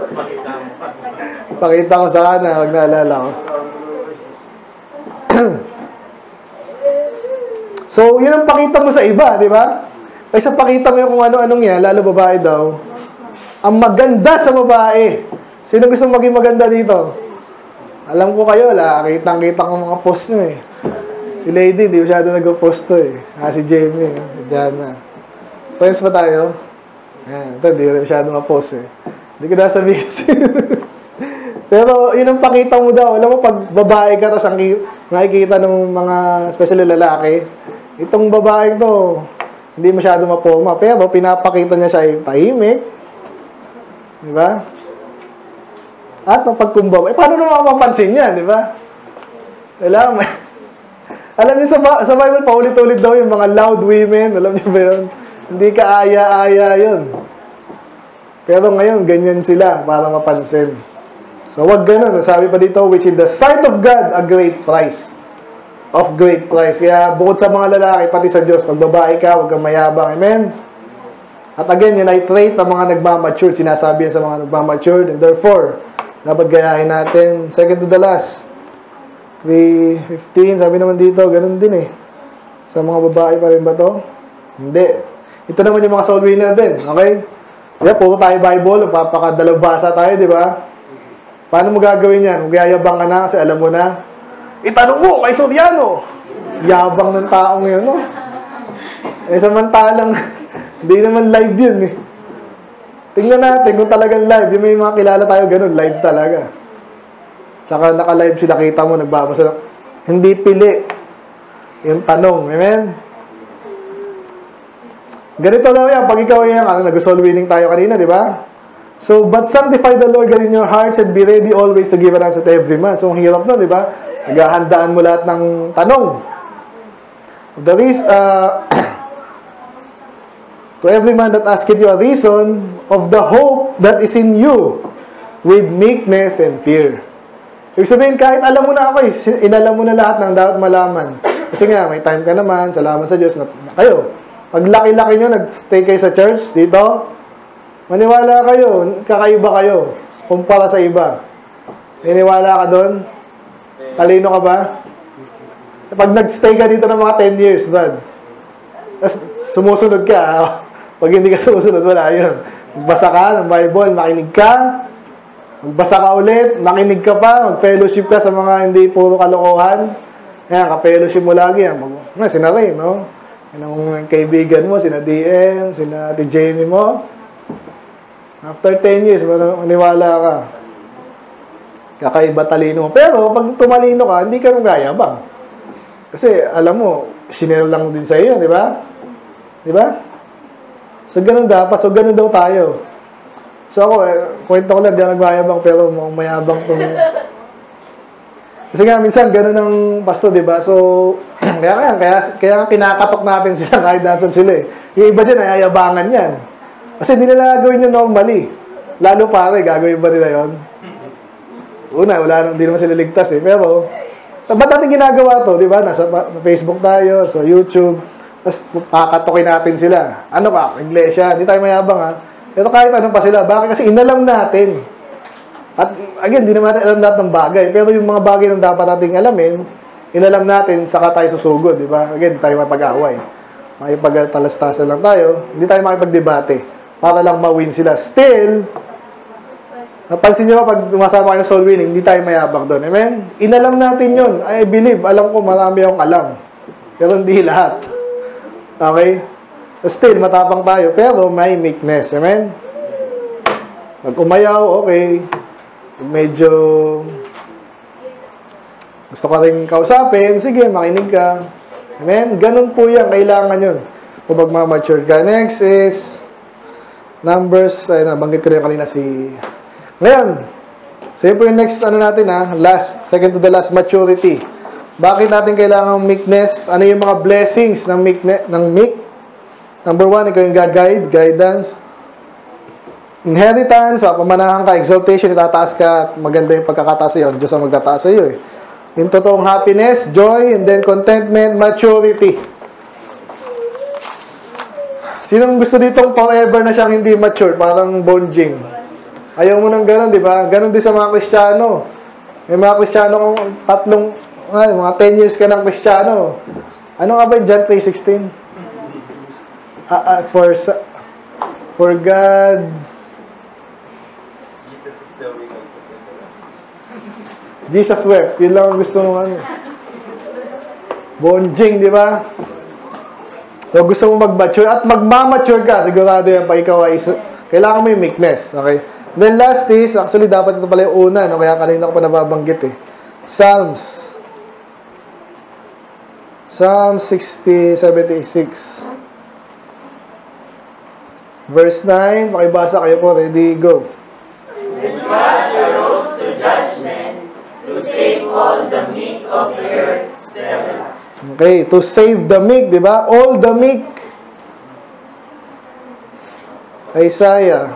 Pakita ko sa kana, huwag naalala ko. So, yun ang pakita mo sa iba, di ba? Kaysa pakita mo yung kung ano-anong yan, lalo babae daw. Ang maganda sa babae. Sino gusto maging maganda dito? Alam ko kayo, la, kitang-kita ko mga post nyo eh. Si Lady, di masyado nag-post to eh. Ah, si Jamie, si Jana. Friends pa tayo? Yan, ito, di masyado ma-post eh. Hindi ko nasabihin. Pero, yun ang pakita mo daw. Alam mo, pag babae ka, tapos ang nakikita ng mga, especially lalaki, itong babae to, hindi masyado mapoma. Pero, pinapakita niya siya yung tahimik. Di ba? At mapagkumbaba. Eh, paano naman mapapansin yan, di ba? Alam mo, alam niyo sa, sa Bible, paulit-ulit daw yung mga loud women. Alam niyo ba yun? Hindi ka aya-aya yun. Pero ngayon, ganyan sila para mapansin. So, wag ganun. Sabi pa dito, which in the sight of God, a great price. Of great price. Kaya, bukod sa mga lalaki, pati sa Diyos, pag babae ka, huwag kang mayabang. Amen? At again, yan ay trait ng mga nagmamature. Sinasabi yan sa mga nagmamature. And therefore, dapat gayahin natin. Second to the last. three fifteen, sabi naman dito, ganun din eh. Sa mga babae pa rin ba to? Hindi. Ito naman yung mga soul winner din. Okay? Kaya, puro tayo Bible. Papakadalabasa tayo, di ba? Paano mo gagawin yan? Magyayabang ka na kasi alam mo na. Itanong mo kay Soriano. Yabang ng taong yun, no? Eh, samantalang, hindi naman live yun eh. Tingnan natin kung talagang live. Yung may mga kilala tayo, ganun, live talaga. Saka naka-live sila, kita mo, nagbabasa lang. Hindi pili. Yung tanong, amen? Ganito daw yan, pag ikaw yan, ano, nag-soul winning tayo kanina, di ba? So, but sanctify the Lord God in your hearts and be ready always to give an answer to every man. So, ang hirap na, di ba? Naghahandaan mo lahat ng tanong. There is, uh, to every man that asketh you a reason of the hope that is in you with meekness and fear. Ibig sabihin, kahit alam mo na ako, inalam mo na lahat ng dapat malaman. Kasi nga, may time ka naman, salamat sa Diyos na, na kayo. Pag laki-laki nyo, nag-stay kayo sa church, dito, maniwala kayo, kakaiba kayo, kumpara sa iba. Niniwala ka doon? Talino ka ba? Pag nag-stay ka dito ng mga ten years, bad. Tapos, sumusunod ka. Pag hindi ka sumusunod, wala yun. Magbasa ka ng Bible, makinig ka. Magbasa ka ulit, makinig ka pa, mag-fellowship ka sa mga hindi puro kalokohan. Ayan, ka-fellowship mo lagi. Mag na, sina Ray, no? Yan ang kaibigan mo, sina D M, sina Ate Jamie mo. After ten years, maniwala ka. Kakaiba talino mo. Pero, pag tumalino ka, hindi ka nung gayabang. Kasi, alam mo, sinero lang din sa iyo, di ba? Di ba? So, ganun dapat. So, ganun daw tayo. So, ako, eh, kwento ko lang, di ako nagmayabang, pero mukhang mayabang tong... Kasi nga, minsan, ganun ang pasto, di ba? So, kaya kaya, kaya, kaya kinakatok natin sila kahit nasan sila eh. Yung iba dyan, ayayabangan yan. Kasi hindi nila gagawin yun normally. Lalo pare, gagawin ba nila yun? Una, wala nang, hindi naman sila ligtas eh. Pero, ba't natin ginagawa to, di ba? Nasa Facebook tayo, sa YouTube, tapos kakatokin natin sila. Ano ka? Iglesia, hindi tayo mayabang ha. Pero kahit ano pa sila, bakit? Kasi inalam natin. At again, hindi naman natin alam lahat ng bagay. Pero yung mga bagay na dapat nating alamin, inalam natin, saka tayo susugod, di ba? Again, hindi tayo mapag-away. Makipagtalastasan lang tayo, hindi tayo makipagdebate. Para lang ma-win sila. Still, napansin nyo pag sumasama kayo ng soul winning, hindi tayo mayabang doon. Amen? Inalam natin yun. I believe, alam ko, marami akong alam. Pero hindi lahat. Okay? Still, matapang tayo, pero may meekness. Amen? Pag umayaw, okay. Pag medyo gusto ka rin kausapin, sige, makinig ka. Amen? Ganun po yan, kailangan yun. Kung magmamature ka. Next is Numbers, ay nabanggit ko rin kanina si... Ngayon, so yun po yung next, ano natin ha, last, second to the last, maturity. Bakit natin kailangan meekness? Ano yung mga blessings ng meekness, ng meek? Number one, ikaw yung guide, guidance. Inheritance, pamanahan ka, exaltation, itataas ka, at maganda yung pagkakataas sa iyo. Diyos ang magtataas sa iyo eh. Yung totoong happiness, joy, and then contentment, maturity. Sinong gusto ditong forever na siyang hindi mature? Parang bonjing. Ayaw mo nang gano'n, di ba? Gano'n din sa mga Kristiyano. May mga Kristiyano kung tatlong, ay, mga ten years ka ng Kristiyano. Ano nga ba yung John three sixteen? Uh, uh, for, for God... Jesus wept. Yun lang ang gusto mo ano. Bonjing, di ba? So, gusto mo mag-mature at magmamature ka. Sigurado yan pag ikaw ay isa. Kailangan mo yung meekness. Okay? Then last is, actually dapat ito pala yung una. No? Kaya kanina ko pa nababanggit eh. Psalms. Psalm sixty, seventy-six. Verse nine. Pakibasa kayo po. Ready? Go. When God arose to judgment, to save all the meek of the earth. Seven. Okay, to save the meek, di ba? All the meek. Isaiah.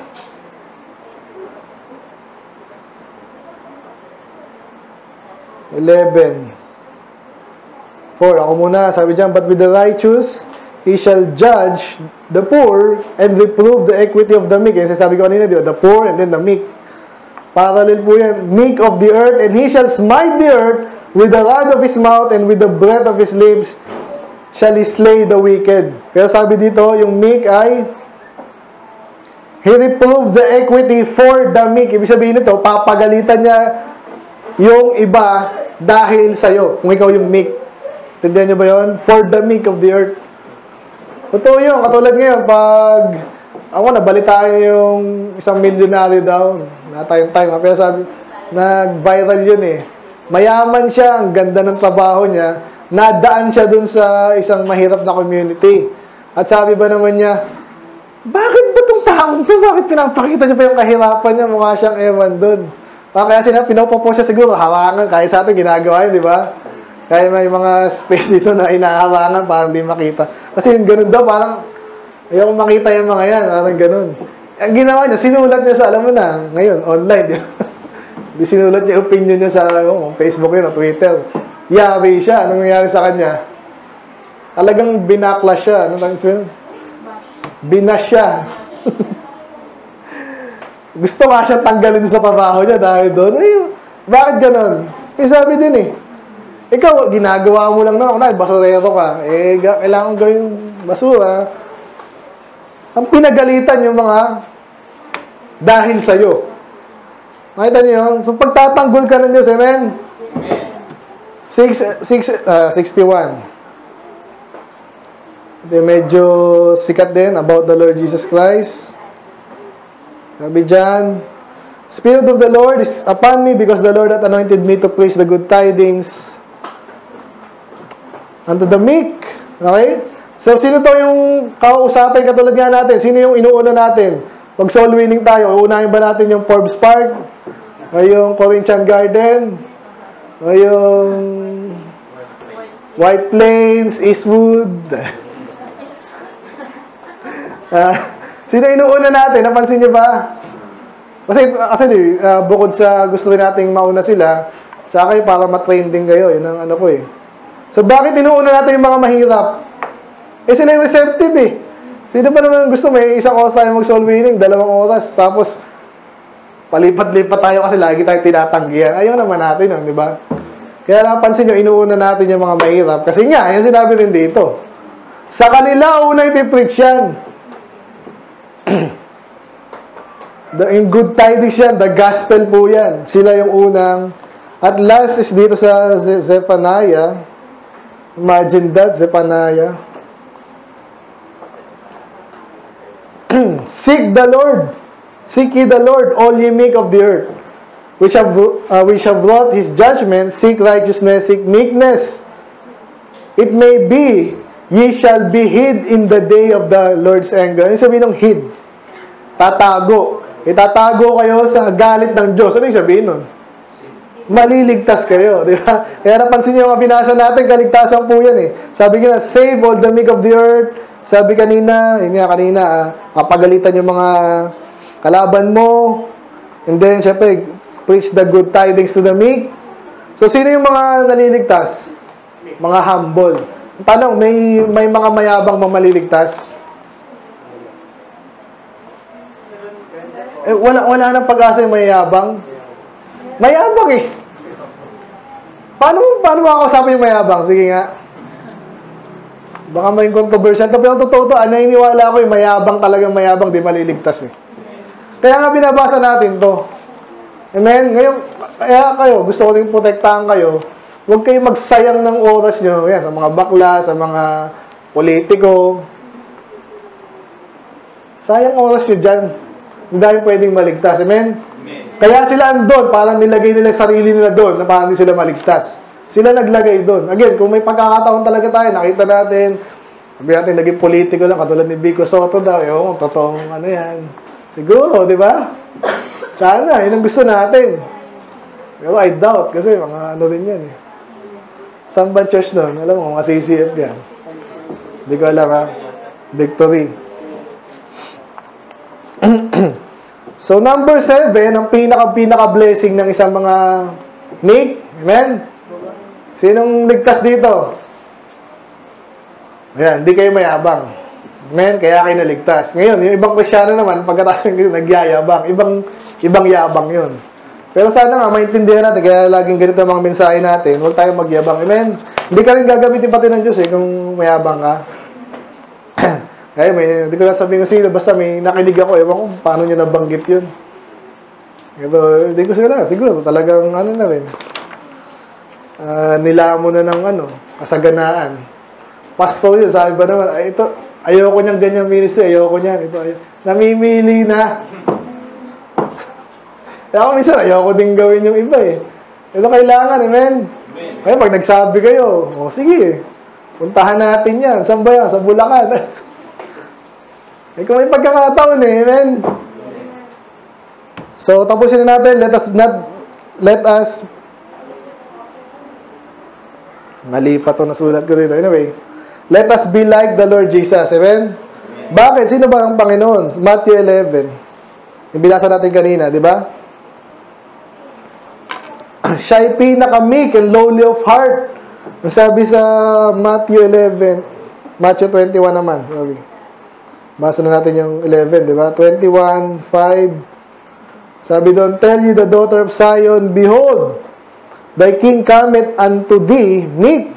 eleven. four. Ako muna, sabi dyan, but with the righteous, he shall judge the poor and reprove the equity of the meek. Kasi sabi ko kanina, di ba? The poor and then the meek. Parallel po yan. Meek of the earth, and he shall smite the earth with the rod of his mouth and with the breath of his lips shall he slay the wicked. Pero sabi dito, yung meek ay he reproved the equity for the meek. Ibig sabihin nito, papagalitan niya yung iba dahil sa'yo. Kung ikaw yung meek. Tindihan niyo ba yun? For the meek of the earth. Totoo yun. Katulad ngayon, pag ako nabalitaan yung isang milyonaryo daw. Na tayong time. Pero sabi, nag-viral yun eh. Mayaman siya, ang ganda ng trabaho niya, nadaan siya dun sa isang mahirap na community. At sabi ba naman niya, bakit ba itong taong to? Bakit pinapakita niya pa yung kahirapan niya? Mukha siyang ewan dun. Kaya siya, pinopopo siya siguro, harangan, kaya sa atin ginagawa yun, di ba? Kaya may mga space dito na inaharangan para hindi makita. Kasi yung ganun daw, parang, ayaw makita yung mga yan, parang ganun. Ang ginawa niya, sinulat niya sa, alam mo na, ngayon, online, di ba? Di sinulat niya opinion niya sa oh, Facebook yun o Twitter. Yari siya. Anong nangyari sa kanya? Talagang binaklas siya. Anong tawag siya? Binas siya. Gusto nga siya tanggalin sa trabaho niya dahil doon. Ay, bakit ganon? Eh, sabi din eh. Ikaw, ginagawa mo lang na, kunwari, basurero ka. Eh, kailangan gawin basura. Ang pinagalitan yung mga dahil sa'yo. Makita niyo yun? So, pagtatanggol ka ng Diyos, amen? six, six, uh, sixty-one. Ito medyo sikat din about the Lord Jesus Christ. Sabi dyan, Spirit of the Lord is upon me because the Lord hath anointed me to preach the good tidings unto the meek. Okay? So, sino to yung kausapin katulad nga natin? Sino yung inuuna natin? Pag soul winning tayo, uunahin ba natin yung Forbes Park? O yung Corinthian Garden? O yung White Plains, Eastwood? uh, sino inuuna natin? Napansin niyo ba? Kasi, kasi uh, bukod sa gusto rin nating mauna sila, tsaka kayo para matrending kayo. Yun ang ano ko eh. So, bakit inuuna natin yung mga mahirap? Eh, sila yung receptive eh. Sino ba naman gusto may isang oras tayo mag-soul winning, dalawang oras, tapos palipat-lipat tayo kasi lagi tayo tinatanggihan. Ayaw naman natin, no, di ba? Kaya napansin nyo, inuuna natin yung mga mahirap. Kasi nga, yan sinabi rin dito. Sa kanila, una ipipreach yan. The, in good tidings yan, the gospel po yan. Sila yung unang. At last is dito sa Zephaniah. Imagine that, Zephaniah. Seek the Lord. Seek ye the Lord, all ye meek of the earth. Which have, uh, which have wrought his judgment, seek righteousness, seek meekness. It may be, ye shall be hid in the day of the Lord's anger. Ano sabihin ng hid? Tatago. Itatago kayo sa galit ng Diyos. Ano yung sabihin nun? Maliligtas kayo. Di ba? Kaya napansin niyo yung binasa natin, kaligtasan po yan eh. Sabi nga, save all the meek of the earth. Sabi kanina, yun nga kanina, ah, kapagalitan yung mga kalaban mo. And then, syempre, preach the good tidings to the meek. So, sino yung mga naliligtas? Mga humble. Tanong, may, may mga mayabang mamaliligtas? Eh, wala, wala nang pag-asa yung mayabang. Mayabang eh. Paano, paano makakausapin yung mayabang? Sige nga. Baka may controversial. Pero totoo to, naniniwala ko yung mayabang talagang mayabang, di maliligtas eh. Kaya nga binabasa natin to. Amen? Ngayon, kaya kayo, gusto ko rin protektahan kayo. Huwag kayong magsayang ng oras nyo. Yan, sa mga bakla, sa mga politiko. Sayang oras nyo dyan. Hindi dahil pwedeng maligtas. Amen? Amen? Kaya sila andun, parang nilagay nila sarili nila doon, na parang hindi sila maligtas. Sila naglagay doon. Again, kung may pagkakataon talaga tayo, nakita natin, sabi natin, naging politiko lang, katulad ni Vico Soto daw, yung totoong ano yan. Siguro, di ba? Sana, yun ang gusto natin. Pero I doubt, kasi mga ano din yan eh. Saan ba church doon? Alam mo, mga C C F yan. Hindi ko alam ha. Victory. So, number seven, ang pinaka-pinaka-blessing ng isang mga meek. Amen? Sinong ligtas dito? Ayan, hindi kayo mayabang. Amen? Kaya kayo naligtas. Ngayon, yung ibang Kristyano naman, pagkatapos ng nagyayabang, ibang, ibang yabang yun. Pero sana nga, maintindihan natin, kaya laging ganito ang mga mensahe natin, huwag tayong magyabang. Amen? Hindi ka rin gagamitin pati ng Diyos eh, kung mayabang ka. Kaya may, hindi ko lang sabihin ko sino, basta may nakinig ako, ewan ko, paano nyo nabanggit yun. Ito, hindi ko sila, siguro, talagang ano na rin. Uh, nila mo na ng ano, kasaganaan. Pastor yun, sabi ba naman, ay, ito, ayoko niyang ganyang ministry, ayoko niyan, ito, ayoko. Namimili na. Kaya ako minsan, ayoko din gawin yung iba eh. Ito kailangan, amen? Kaya pag nagsabi kayo, o oh, sige, puntahan natin yan. Saan ba yan? Sa Bulacan. Eh kung may pagkakataon eh, amen? So, tapusin na natin, let us not, let us, mali pa ito nasulat ko dito. Anyway, let us be like the Lord Jesus, amen? Bakit? Sino ba ang Panginoon? Matthew eleven. Yung binasa natin kanina, di ba? Siya'y pinaka-meek and lowly of heart. Ang sabi sa Matthew eleven, Matthew twenty-one naman. Sorry. Basa na natin yung eleven, di ba? twenty-one, five. Sabi doon, tell you the daughter of Zion, behold, thy king cometh unto thee, meek,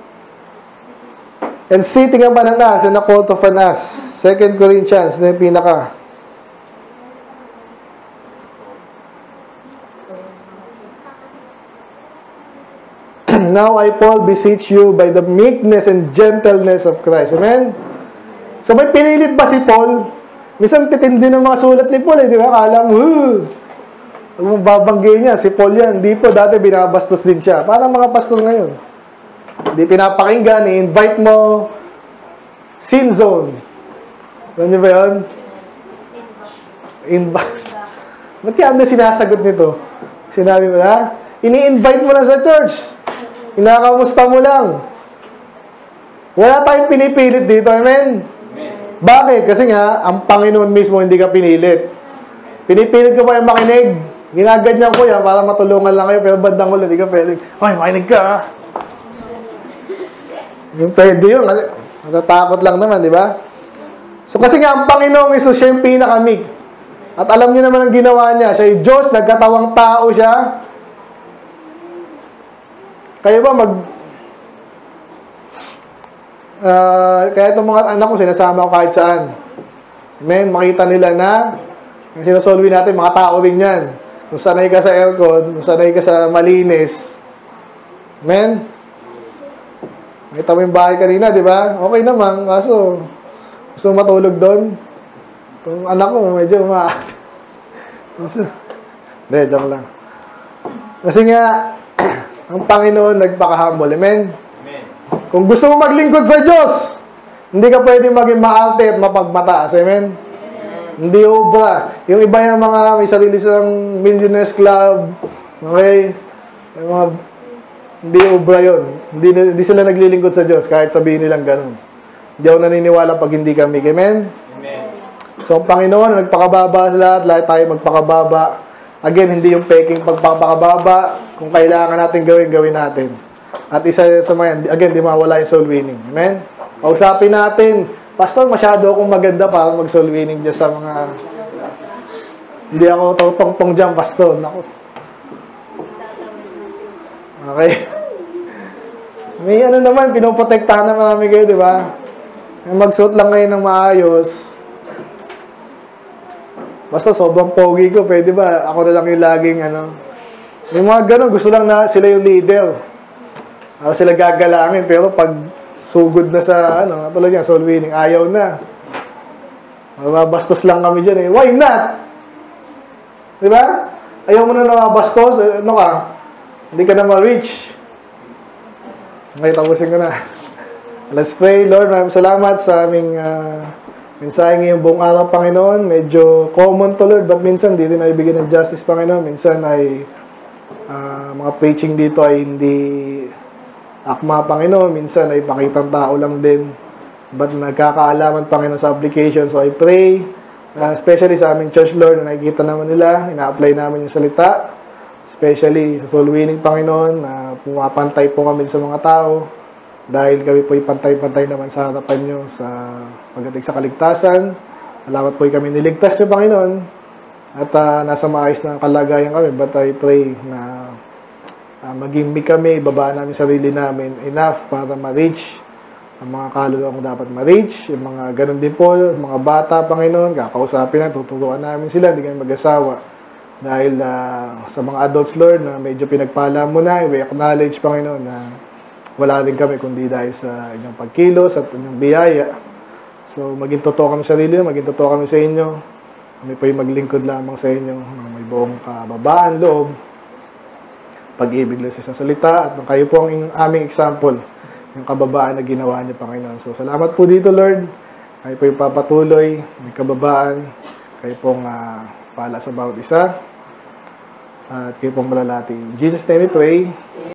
and sitting upon an ass and a colt of an ass. Second Corinthians, na yung pinaka. Now I, Paul, beseech you by the meekness and gentleness of Christ. Amen? So may pinilit ba si Paul Minsan titindi ng mga sulat ni Paul, eh, di ba? Kala mo, huh! Huwag mong babanggihin niya, si Paul yan. Hindi po, dati binabastos din siya. Parang mga pastor ngayon. Hindi pinapakinggan, i-invite mo, sin zone. Alam niyo ba yun? Invite. Ba't kaya ano sinasagot nito? Sinabi mo na, ini-invite mo na sa church. Inakamusta mo lang. Wala tayong pinipilit dito, amen? Bakit? Kasi nga, ang Panginoon mismo hindi ka pinilit. Pinipilit ko pa yung makinig. Ginaganyan ko yan para matulungan lang kayo, pero bandang ulit, hindi ka pwede. Ay, makinig ka, ha? Yung pwede yun, kasi natatakot lang naman, di ba? So, kasi nga, ang Panginoong Isus, siya yung pinakamig. At alam niyo naman ang ginawa niya. Siya yung Diyos, nagkatawang tao siya. Kayo ba mag... Uh, kaya itong mga anak ko, sinasama ko kahit saan. Amen? Makita nila na ang sinasolve natin, mga tao din yan. Kung sanay ka sa aircon, kung sanay ka sa malinis. Amen? Nakita mo yung bahay kanina, di ba? Okay naman, kaso gusto mo matulog doon. Itong anak ko, medyo umaat. Hindi, joke lang. Kasi nga, ang Panginoon nagpaka-humble. Amen? Amen. Kung gusto mo maglingkod sa Diyos, hindi ka pwede maging maarte at mapagmataas. Amen? Hindi obra. Yung iba yung mga may sarili silang millionaires club, okay? Yung mga, hindi obra yun. Hindi, hindi sila naglilingkod sa Diyos kahit sabihin nilang ganun. Hindi ako naniniwala pag hindi kami. Amen? Amen. So, ang Panginoon, nagpakababa sa lahat. Lahat tayo magpakababa. Again, hindi yung peking pagpapakababa. Kung kailangan natin gawin, gawin natin. At isa sa mga, again, di mawala yung soul winning. Amen? Kausapin natin, Pastor, masyado akong maganda para mag-soul winning dyan sa mga... Hindi ako totong-tong dyan, Pastor. Naku. Okay. May ano naman, pinoprotektahan na marami kayo, di ba? Magsuot lang kayo ng maayos. Basta sobrang pogi ko, pwede ba? Ako na lang yung laging ano. Yung mga ganun, gusto lang na sila yung leader. Ako sila gagalangin, pero pag sugod na sa, ano, tulad yan, soul winning, ayaw na. Mababastos lang kami dyan eh. Why not? Di ba? Ayaw mo na mababastos, ano ka? Hindi ka na ma-reach. Okay, tapusin ko na. Let's pray. Lord, maraming salamat sa aming uh, mensahe ngayong buong araw, Panginoon. Medyo common to, Lord, but minsan di din ay bigyan ng justice, Panginoon. Minsan ay uh, mga preaching dito ay hindi akma, Panginoon. Minsan ay pakitang tao lang din. But nagkakaalaman, Panginoon, sa application. So I pray, uh, especially sa aming church, Lord, na nakikita naman nila, ina-apply namin yung salita. Especially sa soul winning, Panginoon, na uh, pumapantay po kami sa mga tao. Dahil kami po'y pantay-pantay naman sa harapan nyo sa pagdating sa kaligtasan. Salamat po'y kami niligtas nyo, Panginoon. At uh, nasa maayos na kalagayan kami. But I pray na uh, maging big kami, ibabaan namin sarili namin enough para ma-reach ang mga kaluluwa kung dapat ma-reach. Yung mga ganun din po, mga bata, Panginoon, kakausapin na, tuturuan namin sila, hindi kami mag-asawa. Dahil uh, sa mga adults, Lord, na medyo pinagpala mo na, we acknowledge, Panginoon, na wala din kami kundi dahil sa inyong pagkilos at inyong biyaya. So, maging totoo kami sa sarili, maging totoo kami sa inyo. Kami po yung maglingkod lamang sa inyo ng may buong kababaan, loob, pag-ibig lang sa salita, at kayo po ang aming example, yung kababaan na ginawa niyo, Panginoon. So, salamat po dito, Lord. Kayo po yung papatuloy, may kababaan, kayo pong uh, pala sa bawat isa, at kayo pong malalati. In Jesus' name we pray.